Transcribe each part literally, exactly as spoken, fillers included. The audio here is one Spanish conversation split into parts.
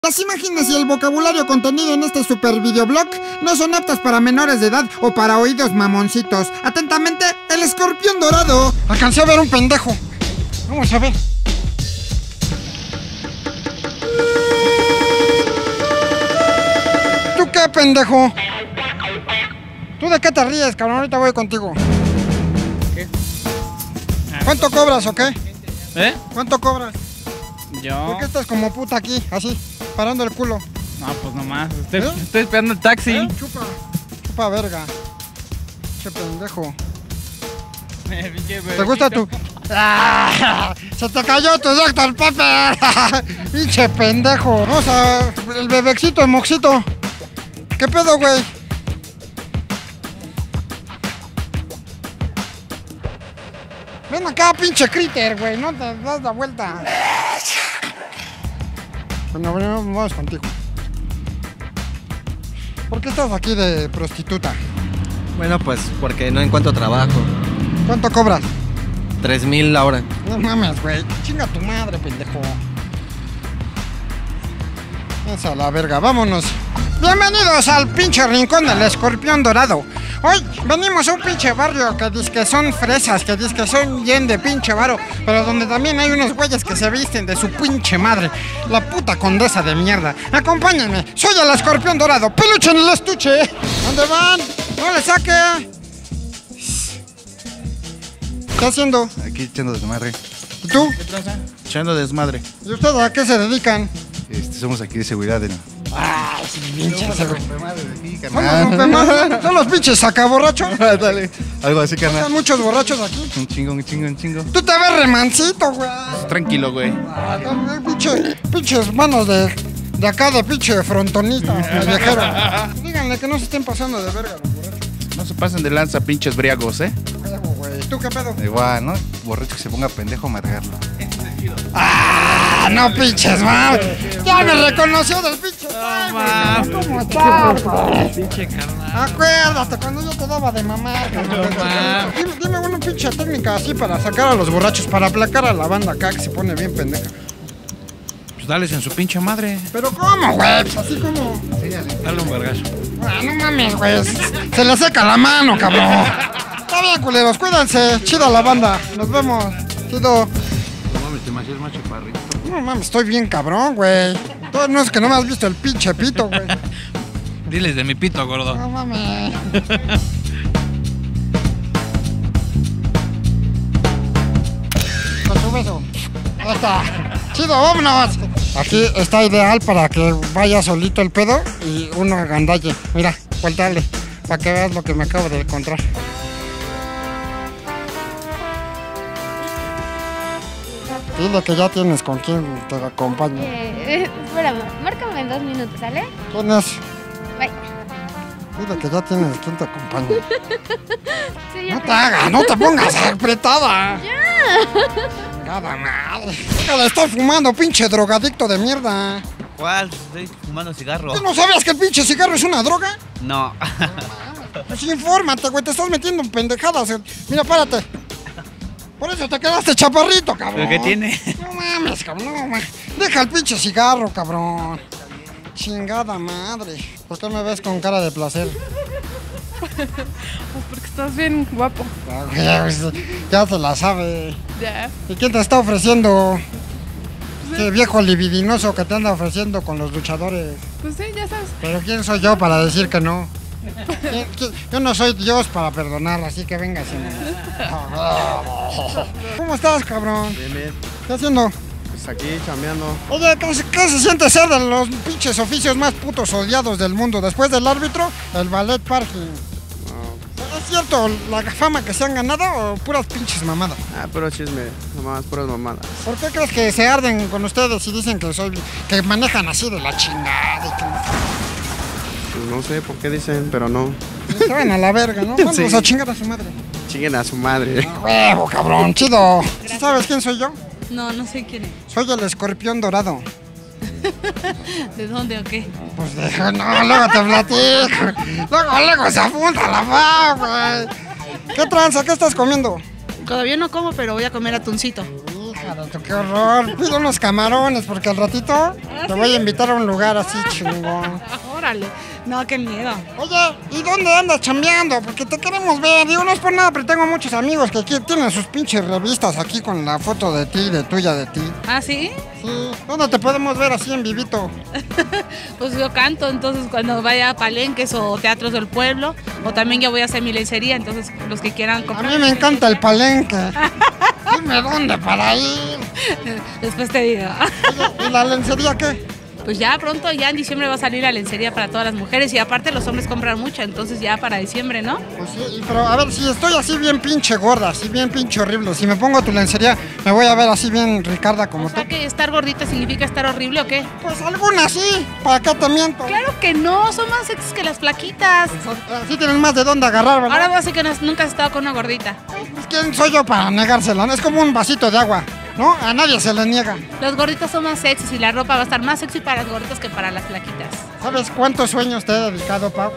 Las imágenes y el vocabulario contenido en este super videoblog no son aptas para menores de edad o para oídos mamoncitos. Atentamente, el escorpión dorado. Alcancé a ver un pendejo. Vamos a ver. ¿Tú qué, pendejo? ¿Tú de qué te ríes, cabrón? Ahorita voy contigo. ¿Qué? ¿Cuánto cobras o qué? ¿Eh? ¿Cuánto cobras? Yo... ¿Por qué estás como puta aquí, así, parando el culo? No, pues nomás, estoy, ¿Eh? estoy esperando el taxi. ¿Eh? Chupa, chupa verga. Che pendejo. ¿Te gusta tu...? ¡Ah! ¡Se te cayó tu doctor Pepper! ¡Pinche pendejo! Vamos a... el bebexito, el moxito. ¿Qué pedo, güey? Ven acá, pinche critter, güey. No te das la vuelta. Bueno, bueno, vamos contigo. ¿Por qué estás aquí de prostituta? Bueno, pues porque no encuentro trabajo. ¿Cuánto cobras? Tres mil la hora. No mames, güey. Chinga tu madre, pendejo. Esa la verga, vámonos. Bienvenidos al pinche rincón del escorpión dorado. Hoy venimos a un pinche barrio que dice que son fresas, que dice que son bien de pinche varo, pero donde también hay unos güeyes que se visten de su pinche madre. La puta condesa de mierda. Acompáñenme, soy el escorpión dorado. Peluche en el estuche. ¿Dónde van? No le saque. ¿Qué haciendo? Aquí echando desmadre. ¿Y tú? ¿Qué traza? Echando desmadre. ¿Y ustedes a qué se dedican? Este, somos aquí de seguridad. De... Ay, sí, pinches. Son ¿Son los rompemadres? ¿Son los pinches sacaborrachos? Dale. Algo así, Hay carnal. muchos borrachos aquí. Un chingo, un chingo, un chingo. Tú te ves remancito, güey. Tranquilo, güey. Ah, también, pinche, pinches manos de, de acá de pinche frontonista, viajero. Díganle que no se estén pasando de verga los borrachos. No se pasen de lanza, pinches briagos, ¿eh? Huevo, güey. ¿Tú qué pedo? Igual, ¿no? Borracho que se ponga pendejo a amargarlo. ¡Ah! No pinches, mam. Ya me reconoció del pinche. No, Ay, mam. ¿cómo estás, güey? Pinche carnal. Acuérdate, cuando yo te daba de mamar. No, mam. Dime, dime una pinche técnica así para sacar a los borrachos, para aplacar a la banda acá que se pone bien pendeja. Pues dales en su pinche madre. ¿Pero cómo, güey? Pues así como... Dale un vergazo. Ah, no mames, güey. Se le seca la mano, cabrón. Está bien, culeros, cuídense. Chida la banda. Nos vemos. Chido. No mames, te macías más chaparrito. No mames, estoy bien cabrón, güey. Todo no es que no me has visto el pinche pito, güey. Diles de mi pito, gordo. No mames. Con tu beso. Ahí está. Chido, vámonos. Aquí está ideal para que vaya solito el pedo y uno agandalle. Mira, vuéltale, para que veas lo que me acabo de encontrar. Dile que ya tienes con quien te acompaña. Eh, espérame, márcame en dos minutos, ¿sale? ¿Quién es? Bye. Dile que ya tienes quien te acompaña. Sí, ya No te hagas, no te pongas apretada. Ya. Nada madre. Déjala de estar fumando, pinche drogadicto de mierda. ¿Cuál? Estoy fumando cigarro. ¿Tú no sabías que el pinche cigarro es una droga? No. Pues infórmate, güey, te estás metiendo en pendejadas. Mira, párate. Por eso te quedaste chaparrito, cabrón. ¿Pero qué tiene? No mames, cabrón, no mames. Deja el pinche cigarro, cabrón. Chingada madre. ¿Por qué me ves con cara de placer? Pues porque estás bien guapo. Ah, güey, pues, ya se la sabe. Ya. ¿Y quién te está ofreciendo? Qué viejo libidinoso que te anda ofreciendo con los luchadores. Pues sí, ya sabes. Pero ¿quién soy yo para decir que no? ¿Quién- quién? Yo no soy Dios para perdonar, así que venga. ¿Cómo estás, cabrón? Bien, bien. ¿Qué haciendo? Pues aquí chambeando. Oye, ¿qué, se- qué se siente ser de los pinches oficios más putos odiados del mundo? Después del árbitro, el ballet parking. ¿Es cierto la fama que se han ganado o puras pinches mamadas? Ah, puro chisme. Nomás puras mamadas. ¿Por qué crees que se arden con ustedes y dicen que soy que manejan así de la chingada y Pues no sé por qué dicen, pero no. que se van a la verga, ¿no? Vamos Sí. a chingar a su madre. Chinguen a su madre. ¡A huevo, cabrón! ¡Chido! ¿Sabes quién soy yo? No, no sé quién es. Soy el escorpión dorado. ¿De dónde o qué? Pues deja, no, luego te platico. Luego, luego se apunta la fa, güey. ¿Qué tranza? ¿Qué estás comiendo? Todavía no como, pero voy a comer atuncito. Hija ¡Qué horror! Pido unos camarones porque al ratito te voy a invitar a un lugar así chingón. Órale. No, qué miedo. Oye, ¿y dónde andas chambeando? Porque te queremos ver. Digo, no es por nada, pero tengo muchos amigos que aquí tienen sus pinches revistas aquí con la foto de ti, de tuya, de ti. ¿Ah, sí? Sí. ¿Dónde te podemos ver así en vivito? Pues yo canto, entonces cuando vaya a palenques o teatros del pueblo, o también ya voy a hacer mi lencería, entonces los que quieran A comprar. mí me encanta el palenque. Dime dónde para ir. Después te digo. Oye, ¿y la lencería qué? Pues ya pronto, ya en diciembre va a salir la lencería para todas las mujeres y aparte los hombres compran mucho, entonces ya para diciembre, ¿no? Pues sí, pero a ver, si estoy así bien pinche gorda, así bien pinche horrible, si me pongo tu lencería, me voy a ver así bien Ricarda como O tú. sea que estar gordita significa estar horrible o qué? Pues algunas sí, ¿para qué te miento? Claro que no, son más sexys que las flaquitas. Así tienen más de dónde agarrar, ¿verdad? Ahora vas a decir que no- nunca has estado con una gordita. Pues, ¿quién soy yo para negársela? Es como un vasito de agua, ¿no? A nadie se le niega. Los gorditos son más sexys y la ropa va a estar más sexy para los gorditos que para las flaquitas. ¿Sabes cuántos sueños te he dedicado, Pau?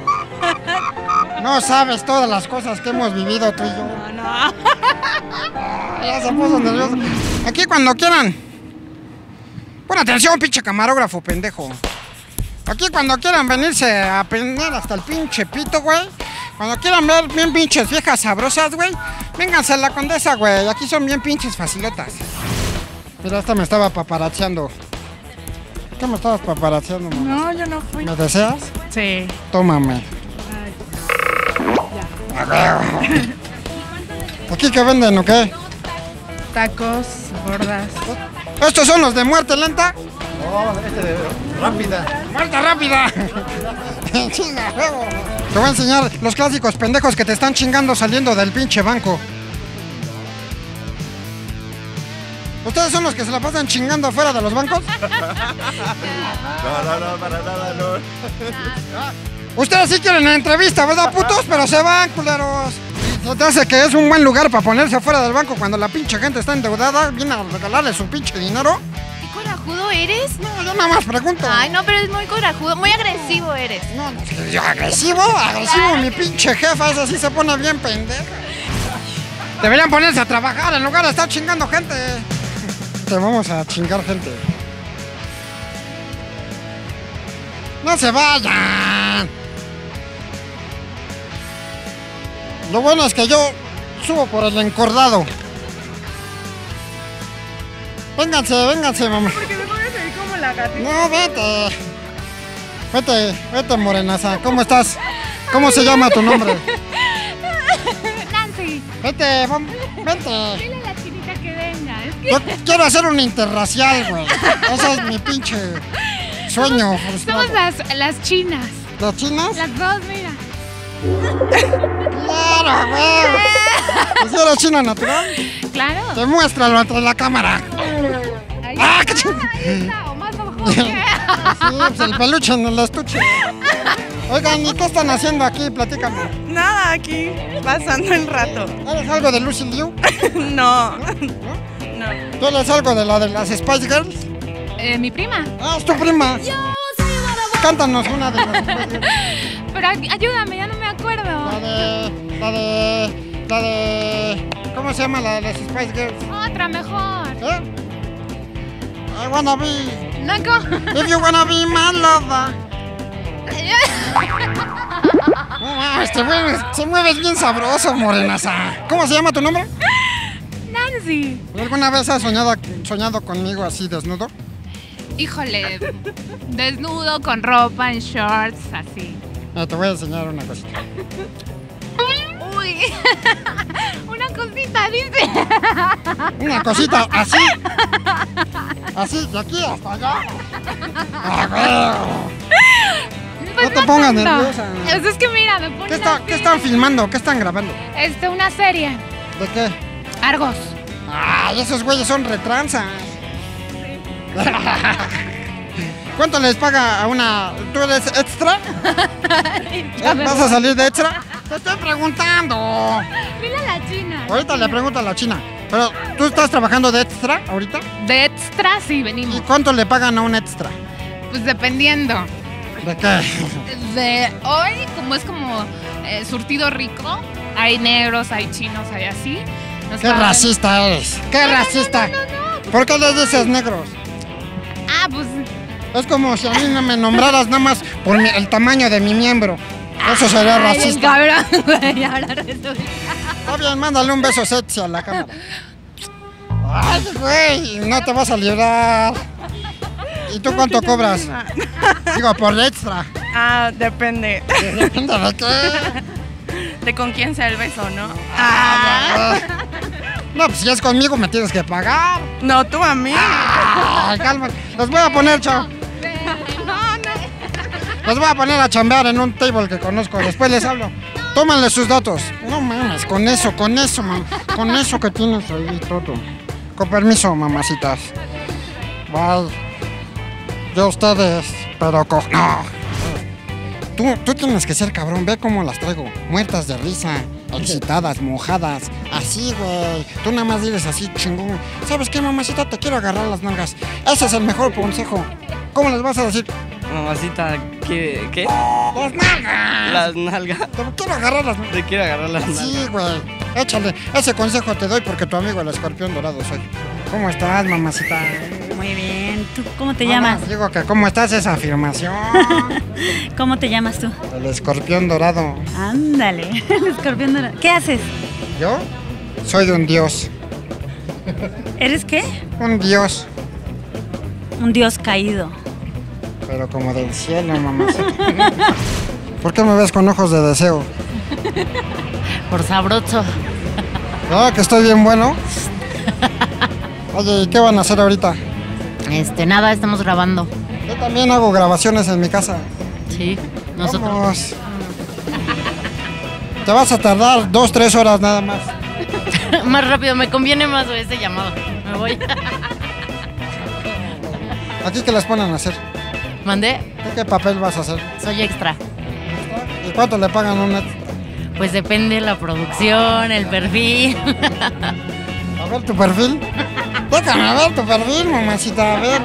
No sabes todas las cosas que hemos vivido tú y yo. No, no. Ya se puso nervioso. Aquí cuando quieran. Pon atención, pinche camarógrafo, pendejo. Aquí cuando quieran venirse a prender hasta el pinche pito, güey. Cuando quieran ver bien pinches viejas sabrosas, güey. Vénganse a la Condesa, güey. Aquí son bien pinches facilotas. Mira, esta me estaba paparazziando. ¿Qué me estabas paparazziando, mamá? No, yo no fui. ¿Me deseas? Sí. Tómame. ¿Aquí qué venden o qué? Tacos, gordas. ¿Estos son los de muerte lenta? No, este de rápida. ¡Muerte rápida! ¡Chinga, huevo! Te voy a enseñar los clásicos pendejos que te están chingando saliendo del pinche banco. ¿Ustedes son los que se la pasan chingando afuera de los bancos? No, no, no, para nada, no. Ustedes sí quieren una entrevista, ¿verdad, putos? Pero se van, culeros. ¿No te hace que es un buen lugar para ponerse afuera del banco cuando la pinche gente está endeudada? Viene a regalarle su pinche dinero. ¿Qué corajudo eres? No, yo nada más pregunto. Ay, no, pero es muy corajudo, muy agresivo eres. No, no, yo agresivo, agresivo, mi pinche jefa, esa sí se pone bien pendeja. Deberían ponerse a trabajar en lugar de estar chingando gente. Te vamos a chingar gente. No se vayan. Lo bueno es que yo subo por el encordado. Vénganse, vénganse, mamá. Porque me pones ahí como la gatita. No, vete. Vete, vete, morenaza. ¿Cómo estás? ¿Cómo se llama tu nombre? Nancy, Vete, vam- vente. dile a la chinita que venga. Es que Yo quiero hacer un interracial, güey. Ese es mi pinche sueño frustrado. somos las, las chinas. ¿Las chinas? Las dos, mira. Claro, güey. ¿Si eres china natural? Claro. Demuéstralo ante la cámara. Ahí Ah, está, qué ching- ahí está, o más abajo. Sí, pues el peluche en el estuche. Oigan, ¿y qué están haciendo aquí? Platícame. Nada, aquí, pasando el rato. ¿Eres algo de Lucy Liu? No, no. ¿Tú eres algo de la de las Spice Girls? Eh, mi prima. Ah, es tu prima. Cántanos una de las Spice Girls. Pero ay- ayúdame, ya no me acuerdo. La de... La de... La de... ¿Cómo se llama la de las Spice Girls? Otra mejor. ¿Eh? I wanna be... Naco. If you wanna be my lover. No mames, te mueves, te mueves bien sabroso, morenaza. ¿Cómo se llama tu nombre? Nancy. ¿Alguna vez has soñado, soñado conmigo así desnudo? Híjole, desnudo, con ropa, en shorts, así. Eh, te voy a enseñar una cosita. Uy, una cosita, dice. Una cosita así. Así, de aquí hasta allá. Ah, güey. Pues No te pongas tanto. nerviosa. Pues es que mira, me ponen ¿Qué, está- así. ¿Qué están filmando? ¿Qué están grabando? Este, una serie. ¿De qué? Argos. Ay, esos güeyes son retranzas. ¿Cuánto les paga a una... ¿Tú eres extra? ¿Eh? ¿Vas a salir de extra? Te estoy preguntando. Mira la china. Ahorita le pregunto a la china. Pero, ¿tú estás trabajando de extra ahorita? De extra, sí, ¿Y venimos. cuánto le pagan a un extra? Pues dependiendo. ¿De qué? De hoy, como es como eh, surtido rico, hay negros, hay chinos, hay así. Qué racista eres. Qué racista. ¿Por qué les dices negros? Ah, pues. Es como si a mí no me nombraras nada más por mi- el tamaño de mi miembro. Eso sería Ay, racista. cabrón, güey, ahora resulta. Está bien, mándale un beso sexy a la cámara. Ay, güey, no te vas a librar. ¿Y tú cuánto cobras? Digo, por extra. Ah, depende Depende de qué. de con quién sea el beso, ¿no? Ah, no, pues si es conmigo me tienes que pagar. No, tú a mí. Ay, calma. Los voy a poner, chao. No, no. Los voy a poner a chambear en un table que conozco. Después les hablo. Tómenle sus datos. No mames, con eso, con eso, mam. Con eso que tienes ahí todo. Con permiso, mamacitas. Bye. Yo ustedes, pero co... No. Tú, tú tienes que ser cabrón. Ve cómo las traigo. Muertas de risa. Excitadas, mojadas. Así, güey. Tú nada más dices así, chingón. ¿Sabes qué, mamacita? Te quiero agarrar las nalgas. Ese es el mejor consejo. ¿Cómo les vas a decir? Mamacita, ¿qué? ¿Qué? ¡Las nalgas! Las nalgas. Te quiero agarrar las nalgas. Te quiero agarrar las nalgas. Sí, güey. Échale. Ese consejo te doy porque tu amigo el escorpión dorado soy. ¿Cómo estás, mamacita? Muy bien. ¿Tú cómo te No, llamas? no, digo que ¿cómo estás esa afirmación? ¿Cómo te llamas tú? El escorpión dorado. Ándale, el escorpión dorado. ¿Qué haces? ¿Yo? Soy un dios. ¿Eres qué? Un dios. Un dios caído. Pero como del cielo, mamacita. ¿Por qué me ves con ojos de deseo? Por sabroso. Ah, que estoy bien bueno. Oye, ¿y qué van a hacer ahorita? Este, nada, estamos grabando. Yo también hago grabaciones en mi casa. Sí, nosotros. Vamos. Te vas a tardar dos, tres horas nada más. Más rápido, me conviene más ese llamado. Me voy. ¿Aquí qué les ponen a hacer? ¿Mandé? ¿De qué papel vas a hacer? Soy extra. ¿Y cuánto le pagan a un extra? Pues depende de la producción, el perfil. A ver tu perfil. Déjame ver tu perfil, mamacita, a ver.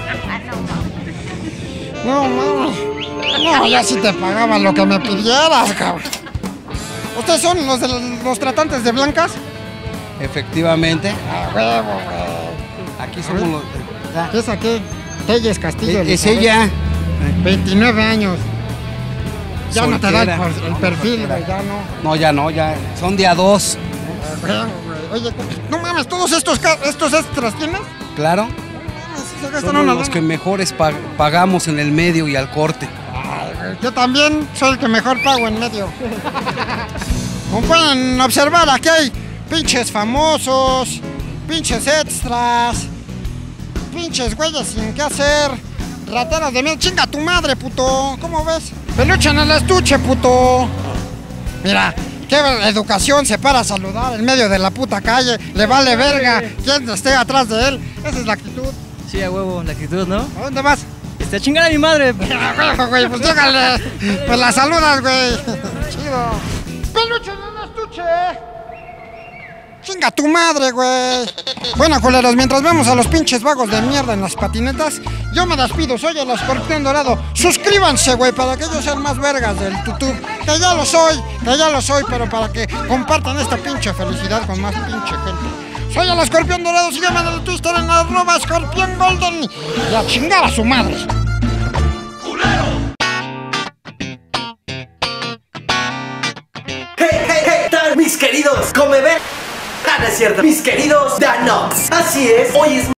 No, mames. No, ya sí te pagaba lo que me pidieras, cabrón. ¿Ustedes son los de los tratantes de blancas? Efectivamente. Ah, huevo, güey. Aquí somos los... ¿Qué es aquí? Telles Castillo. Es, es Elizabeth. ella. veintinueve años. Ya no te da el, Soltera. por- el perfil, güey, ya no. No, ya no, ya. Son día dos. Ah, huevo, güey. Oye, no mames, todos estos, ca- estos extras tienes. Claro. Se gastan Somos una los lana. que mejores pag- pagamos en el medio y al corte. Ay, güey, yo también soy el que mejor pago en medio. Como pueden observar, aquí hay pinches famosos, pinches extras, pinches güeyes sin qué hacer, rateras de mierda. Chinga tu madre, puto. ¿Cómo ves? Peluche en el estuche, puto. Mira, qué educación se para a saludar en medio de la puta calle. Le vale verga quién esté atrás de él. Esa es la actitud. Sí, a huevo, la actitud, ¿no? ¿A dónde vas? Está a chingar a mi madre. Ah, huevo, güey, pues llégale. Pues la saludas, güey. Chido. Peluche en el estuche. Chinga tu madre, güey. Bueno, culeros, mientras vemos a los pinches vagos de mierda en las patinetas, yo me despido. Soy el escorpión dorado. Suscríbanse, güey, para que ellos sean más vergas del YouTube. Que ya lo soy, que ya lo soy, pero para que compartan esta pinche felicidad con más pinche gente. Soy el escorpión dorado. Síganme en el Twitter en arroba escorpión golden. Y a chingar a su madre. Hey, hey, hey, tal mis queridos come ver. Ah, no es cierto, mis queridos Danox. Así es, hoy es